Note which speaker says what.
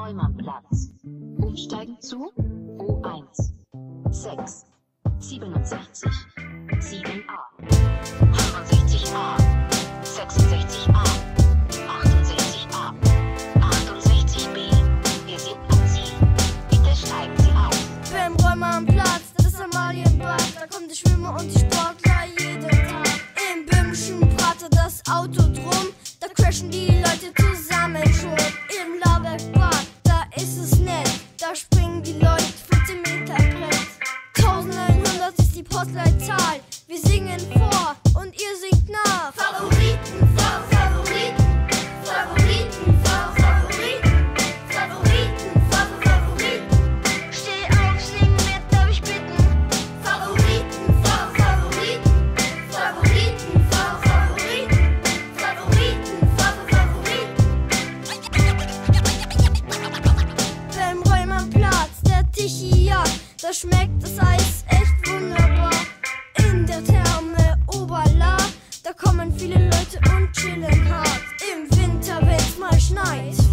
Speaker 1: Rollmannplatz. Umsteigen zu U1 6 67 7a 65a 66a 68a 68b. Wir sind am Ziel. Bitte steigen Sie aus.
Speaker 2: Beim Rollmannplatz, das ist Amalienbad. Da kommen die Schwimmer und die Sportler jeden Tag. Im böhmischen Prater das Autodrom, da crashen die Leute zusammen schon. Im Laubergbad, da ist es nett, da springen die Leute 15 Meter Brett. 1900 ist die Postleitzahl, wir singen vor und ihr singt nach. Favoriten, Favoriten, Favoriten, Favoriten, Favoriten, Favoriten. Steh auf, sing mit, darf ich bitten. Favoriten, Favoriten, Favoriten, Favoriten, Favoriten. Beim Rollmannplatz, der Tichiak, da schmeckt das Eis echt wunderbar. In der Therme Oberla, da kommen viele Leute und chillen hart. Im Winter, wenn's mal schneit,